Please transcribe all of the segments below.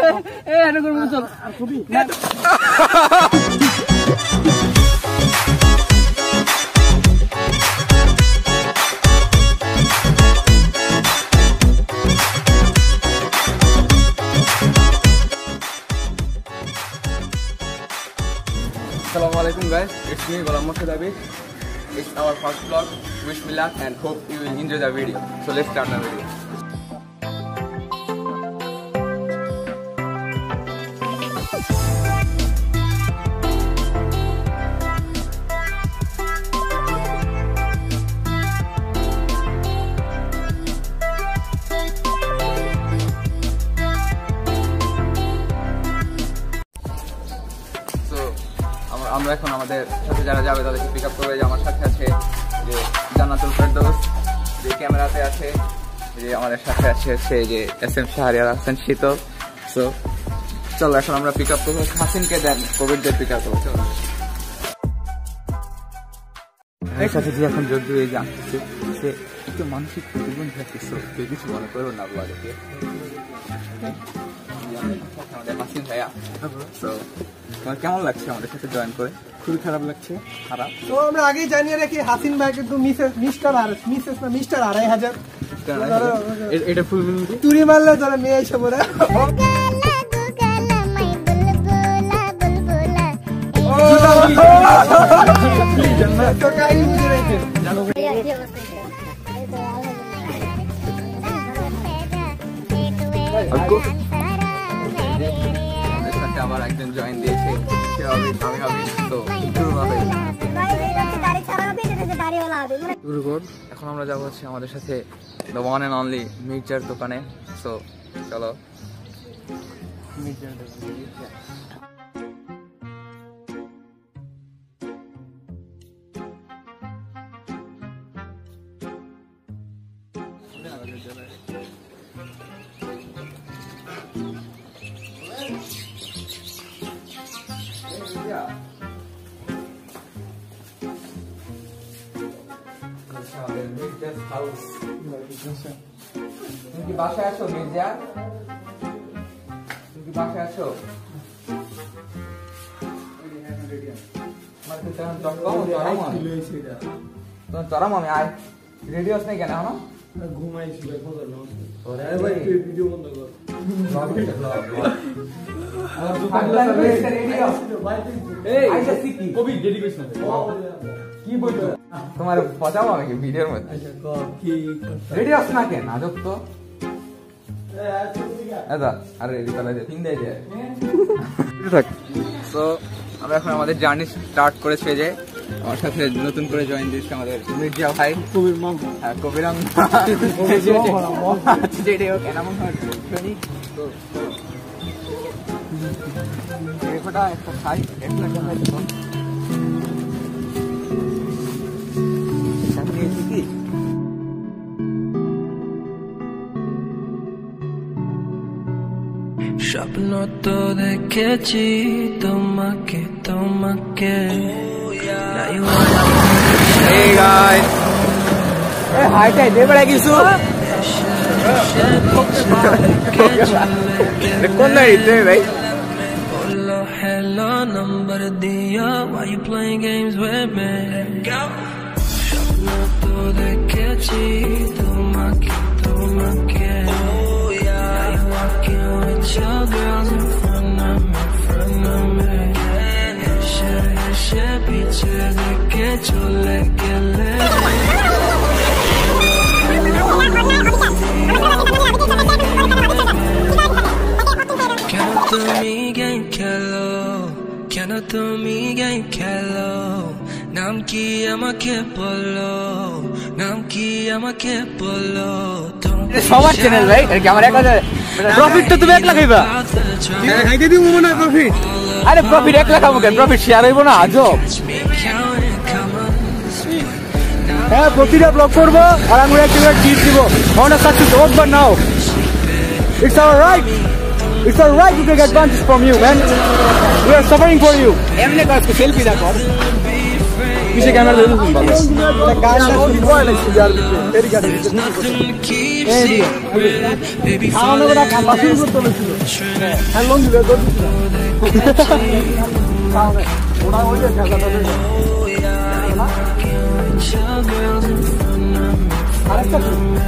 Assalamualaikum guys, it's me Ghulam Murshid Abid. It's our first vlog. Wish me luck and hope you will enjoy the video. So let's start the video. আমরা এখন আমাদের সাথে যারা যাবে তাদেরকে pick up করবে। যে আমার সাথে আছে যে জান্নাতুল ফেরদৌস, যে ক্যামেরাতে আছে, যে আমাদের সাথে আছে সে যে SM শাহরিয়ার হাসান শীতল। সো চলো এখন আমরা পিক আপ করবো হাসিনকে, দেন কোভিডদের পিক আপ করবো। চলো এর সাথে যে এখন যোগ দিয়ে জানতেছে সে একটু মানসিক প্রতিবন্ধী থাকছে। সো কেউ কিছু মনে করো না ব্লগে। আমাদের হাসিন ভাইয়া, সো তোমার কেমন লাগছে আমাদের সাথে জয়েন করে? খুবই খারাপ লাগছে। খারাপ তো আমরা আগেই জানিয়ে রাখি হাসিন ভাই কিন্তু মিস্টার 2,500 এটা ফুল তুরি মারলে যারা মেয়ে এসে পড়ে আবার একজন জয়েন দিয়েছে, এখন আমরা যাবো হচ্ছে আমাদের সাথে দ্য ওয়ান অ্যান্ড অনলি মির্জার দোকানে। সো চলো মির্জার দোকানে। তুমি কি বাসায় আছো মির্জা? তুমি কি বাসায় আছো? চরম আমি আয় রেডিওস নেই কেন এখনো? ঘুমাইছিল কি বলছো? তোমার পচাবো আমি ভিডিওর মধ্যে। রেডি আস না কেন আজব তো। আরে রেডি তাহলে পিন দেয় যায়। তো আমরা এখন আমাদের জার্নি স্টার্ট করেছে। যে আমার সাথে নতুন করে জয়েন দিয়েছে আমাদের মির্জা ভাই, কবির মাম। হ্যাঁ কবির মাম। একটা খাই একটা খাই কি স্বপ্ন তো দেখেছি তোমাকে তোমাকে। হাইটাই দে বেড়া কিছু কোন ভাই বললো হ্যালো নম্বর দিয়া why you playing games with me। স্বপ্ন তো দেখেছি তোমাকে তোমাকে। Walking with your girls in front of me, এসে পিছে দেখে চলে গেলে। কেন তুমি গেম খেলো, কেন তুমি গেম খেলো? নাম কি আমাকে বলো, নাম কি আমাকে বলো। সবার চ্যানেল ভাই আমার 1000 প্রফিট তো তুমি 1 লাখ হইবা। খাইতে দিব মনে প্রফিট। আরে প্রফিট 1 লাখ হবে কেন? প্রফিট শেয়ার হইব না আজব। হ্যাঁ প্রতিটা ব্লগ করবো আর আমি একটা টিপ দিব। অনেক কাজ করবো নাও। It's our right. It's our right to take advantage from you, man. We are suffering for you. এমনি কাজ সেলফি দেখো। কিসে ক্যামেরা ধরে তুমি ভালো। গান না বয় লাগছে যার ভিতরে। তেরি গাড়ি। Baby, খাওয়ানো fall করে in খাওয়া শুরু করতে হয়েছিল হ্যাঁ লোন দিলে ওরা ওই যে খেলাটা আরেকটা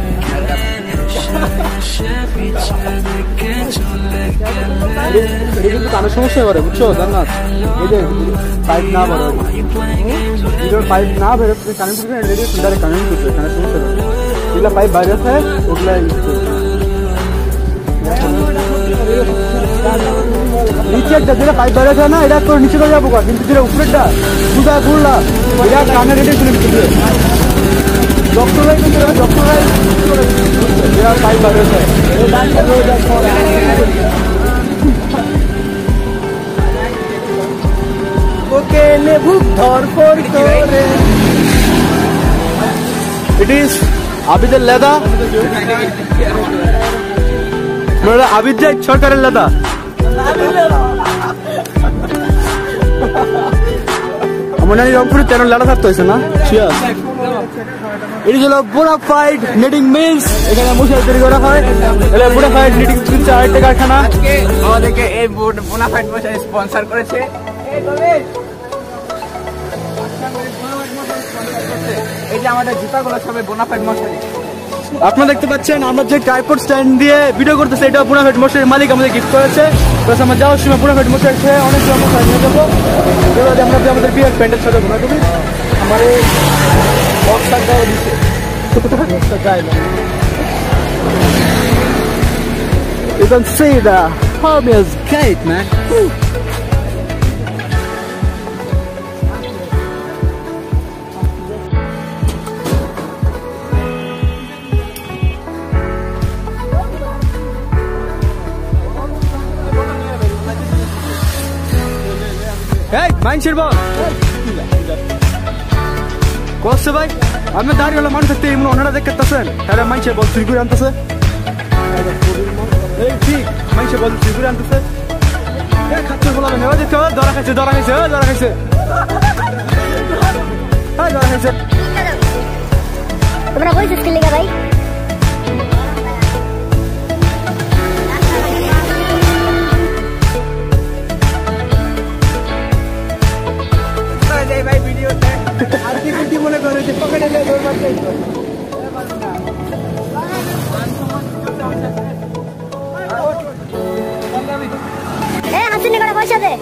কিন্তু কানের সমস্যা করে বুঝছো জান্নাত এই যে পাইপ না বেরো ভিডিওর পাইপ না বেরো কারেন্ট করবে রেডিও ডাইরেক্ট কারেন্ট করবে কানের সমস্যা করে এগুলা পাইপ বাইরে আছে ওগুলা ইউজ করবে নিচেরটা যেটা পাইপ বাইরে আছে না এটা তোর নিচে করে যাবো কিন্তু যেটা উপরেরটা দুটা ঘুরলা এটা কানের রেডিও তুলে দিতে ডক্টরাই কিন্তু ডক্টরাই পাইপ বাইরে আছে ওকে লেবুক ধরপড় করে ইট ইজ আবিদের লেদা আবিদ যাই সরকারের লেদা মনে হয় রংপুরে তেরো লেদা থাকতে হয়েছে না এটি হলো বোনাফাইড নেটিং মিলস এখানে মশারি তৈরি করা হয় এটা বোনাফাইড নেটিং মিলস আরেকটা কারখানা আমাদেরকে এই বোনাফাইড মশারি স্পন্সর করেছে এই যে আমাদের জুতাগুলো সবাই বোনাফাইড মশারি আপনারা দেখতে পাচ্ছেন আমরা যে ট্রাইপড স্ট্যান্ড দিয়ে ভিডিও করতেছি এটা বোনাফাইড মশারির মালিক আমাদের গিফট করেছে প্লাস আমরা যাওয়ার সময় বোনাফাইড মশারি খেয়ে অনেক মশারি নিয়ে যাবো এবার আমরা আমাদের বিয়ের প্যান্টের সাথে ঘোরা করি আমার এই বক্সটাও দিচ্ছে বক্সটা যায় না You can see the Harbia's gate, man. Hey, মানুষের বল কষ্ট ভাই আমি দাঁড়িয়ে হলো মানুষ থাকতে এমন ওনারা দেখতেছেন হ্যাঁ মানুষের বল চুরি করে আনতেছে এই ঠিক মানুষের বল চুরি করে আনতেছে খাচ্ছে বলাবেন ধরা খাইছে ধরা খাইছে ধরা খাইছে হ্যাঁ ধরা খাইছে তোমরা কই স্কিল লাগা ভাই ভাই ভিডিওতে আর কি মনে করে যে পকেটে নিয়ে দৌড় মারতে হাসিনে করে পয়সা দে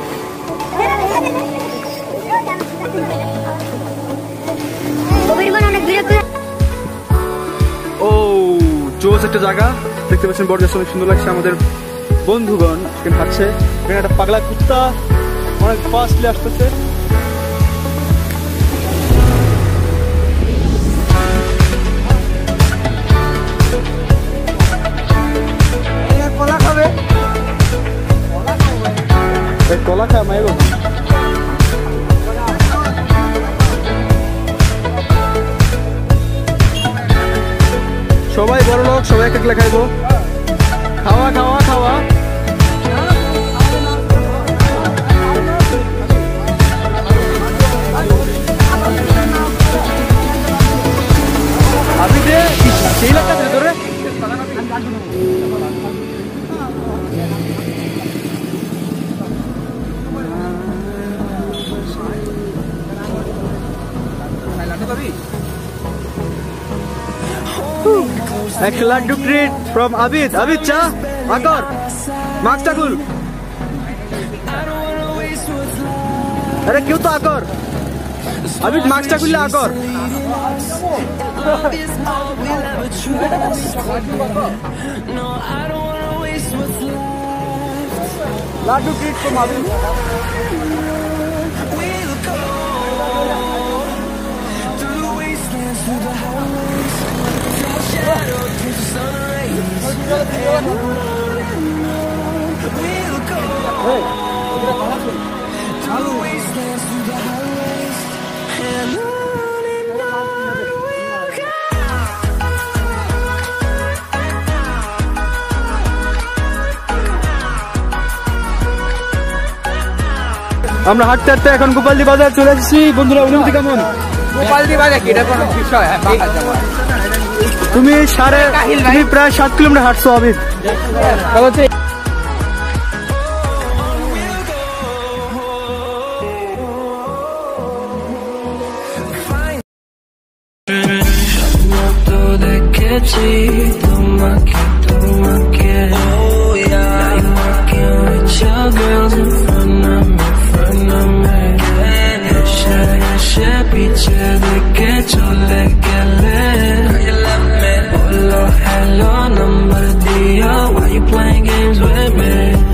অনেক বিরক্ত ও জোস একটা জায়গা দেখতে পাচ্ছেন বড় অনেক সুন্দর লাগছে আমাদের বন্ধুগণ এখানে খাচ্ছে এখানে একটা পাগলা কুত্তা অনেক ফাস্টলি আসতেছে কলা খাবে কলা খায় মায়ের সবাই বড় লোক সবাই এক একলা খাইবো খাওয়া খাওয়া খাওয়া আপনি যে সেই লাগটা ধরে এক লাড্ডু ট্রিট ফ্রম আবিদ আবিদ চা আকর মাস্কটা খুল আরে কেউ তো আকর আবিদ মাস্কটা খুললে আকর লাড্ডু ট্রিট ফ্রম আবিদ আমরা হাঁটতে হাঁটতে এখন গোপালদি বাজার চলে এসেছি বন্ধুরা অনুমতি কেমন গোপালদি বাজার কি এটা কোনো বিষয় হ্যাঁ তুমি প্রায় 7 কিলোমিটার হাঁটছো Abid. Why you playing games with me?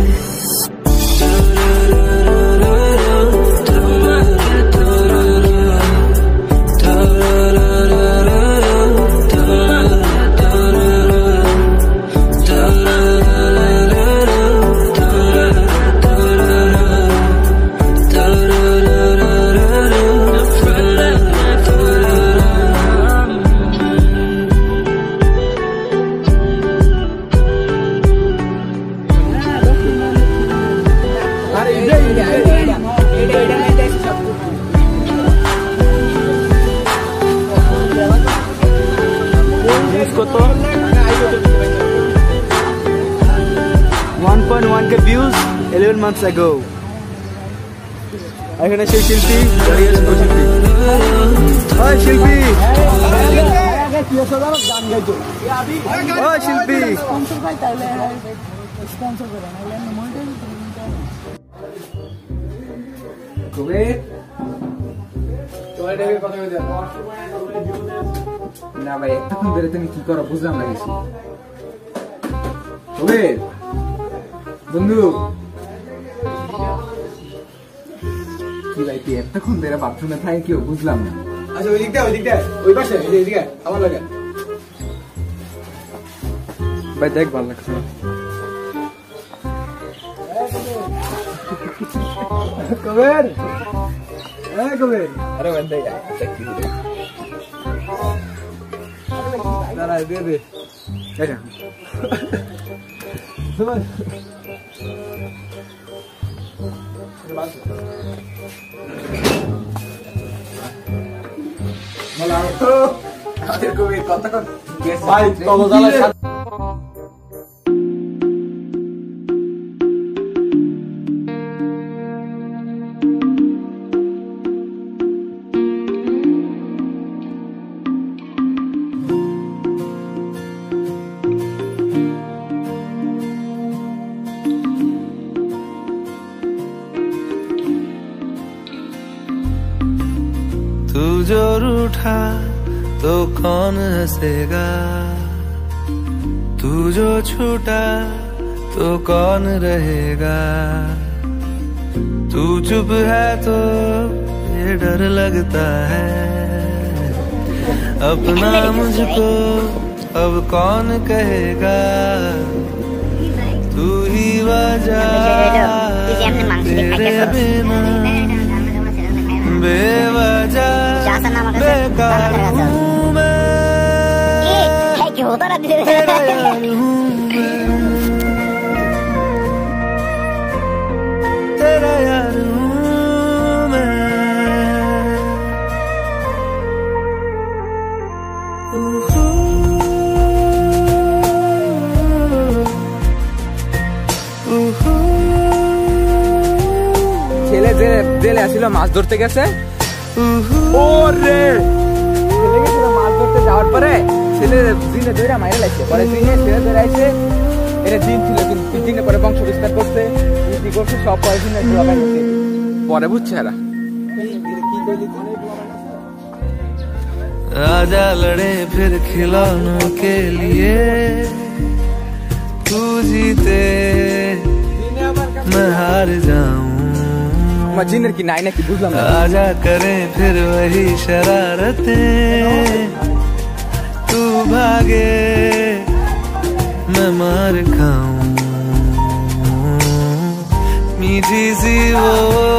কত 1.1k views 11 months ago। এখানে সেই শিল্পী ওই শিল্পী ওই শিল্পী না ভাই এতক্ষণ ধরে তুমি কি করো বুঝলাম না কিছু। বন্ধু কি ভাই তুই এতক্ষণ ধরে বাথরুমে থাকে কেউ বুঝলাম না। আচ্ছা ওই দিকটা ওই পাশে এদিকে আমার লাগে ভাই দেখ ভালো লাগছে কবের কবের আরে বন্ধু দাঁড়া দে দে ভাই तू जो रूठा तो कौन हंसेगा, तू जो छूटा तो कौन रहेगा। तू चुप है तो ये डर लगता है, अपना मुझको अब कौन कहेगा। तू ही वजह तेरे बिना बेवजह बेकार हूँ मैं, तेरा यार हूँ मैं, तेरा यार हूँ मैं। ছেলে জেলে আসছিল মাছ ধরতে গেছে। ওরে ছেলে গেছিল মাছ ধরতে যাওয়ার পরে ছেলে দিনে ধরে মাইরে লাগছে, পরে দিনে ছেলে ধরে আইছে। এটা দিন ছিল কিন্তু দিনে পরে বংশ বিস্তার করছে, কি করছে সব পরে দিনে পরে বুঝছে এরা। आजा लड़े फिर खिलौनों के लिए, तू जीते मैं हार जाऊं। জিনের কি নাই নাকি বুঝলাম না। आजा करें फिर वही शरारतें, तू भागे मैं मार खाऊं। मीठी सी वो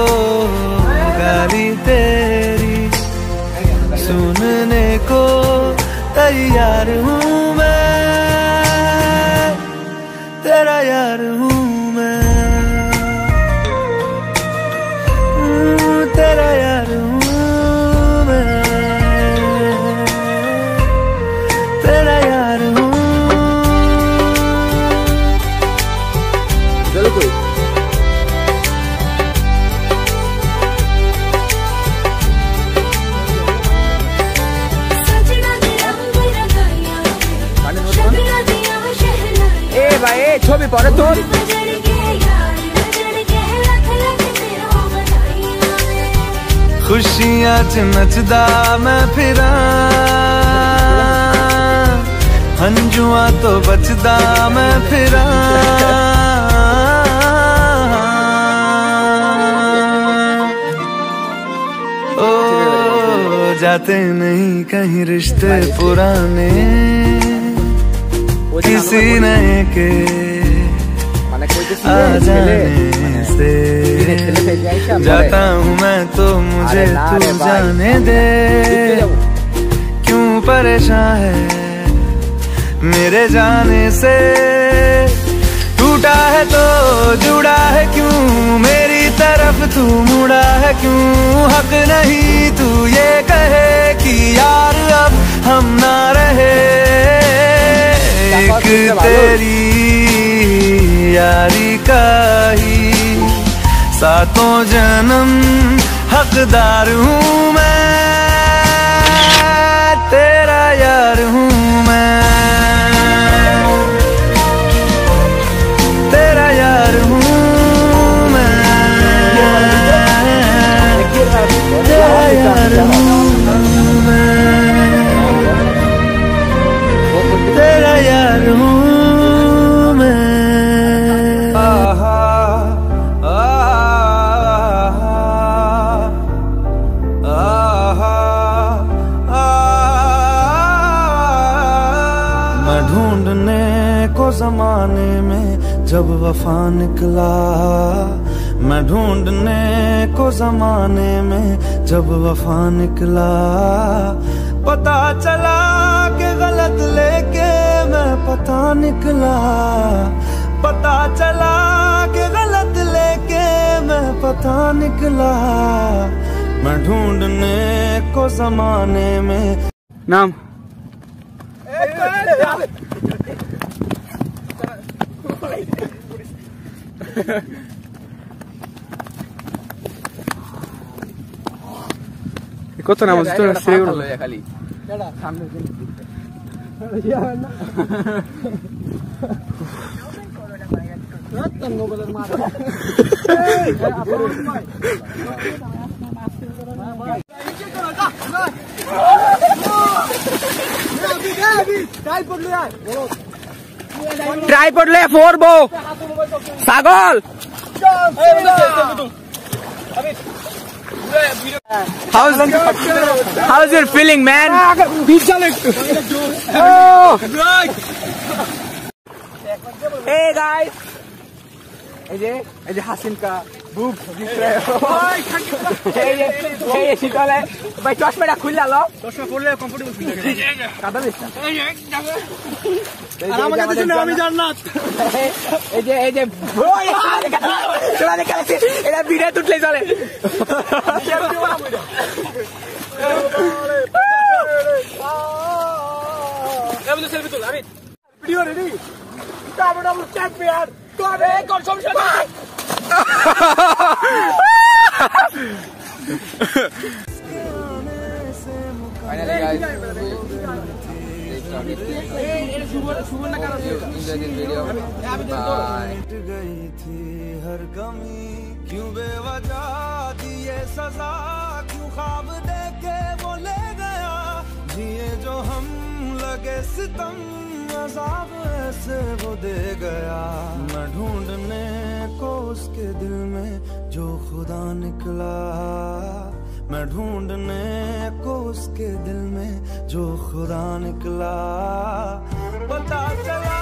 गाली तेरी सुनने को तैयार हूँ मैं, तेरा यार हूँ मैं, तेरा यार हूँ मैं, तेरा यार ছবি পরে তোর खुशियां च नचदा मैं फिरा हंजुआ तो बचदा मैं फिरा ओ जाते नहीं कहीं रिश्ते पुराने किसी नए के आ जाने से जाता हूँ मैं तो मुझे तू जाने दे क्यों परेशान है मेरे जाने से टूटा है तो जुड़ा है क्यों मेरी तरफ तू मुड़ा है क्यों हक नहीं तू ये कहे कि यार अब हम ना रहे एक तेरी यारी का ही सातों जन्म हकदार हूँ मैं तेरा यार हूँ मैं तेरा यार हूँ मैं तेरा यार हूँ मैं तेरा यार हूँ ज़माने में जब वफा निकला मैं ढूंढने को ज़माने में जब वफा निकला पता चला कि गलत लेके मैं पता निकला पता चला कि गलत लेके मैं पता निकला मैं ढूंढने को ज़माने में नाम কত নাম আছে তো খালি ট্রাইপড লে ফোরবো ছাগল How's your feeling, man? Hey guys, এই যে হাসিন কা বুক দিখ रहे हो এই শীতল है ভাই চশমাটা খুললা লো চশমা পরলে কমফোর্টেবল ফিল লাগে কাদা দিছ আর আমাকে দিছ না আমি জান্নাত এই যে চলা দেখাচ্ছি এটা ভিডিও তুললে চলে আমি তো সেলফি তুল আমি ভিডিও রেডি ডাবল চ্যাম্পিয়ন তোরে কনসামশন Finally guys, गई थी हर कमी क्यों बेवजह दी ये सजा क्यों ख्वाब देखे वो ले गया जिए जो हम लगे सितम अज़ाब ऐसे वो दे गया मैं ढूंढने को उसके दिल में जो खुदा निकला मैं ढूंढने को उसके दिल में जो खुदा निकला पता चला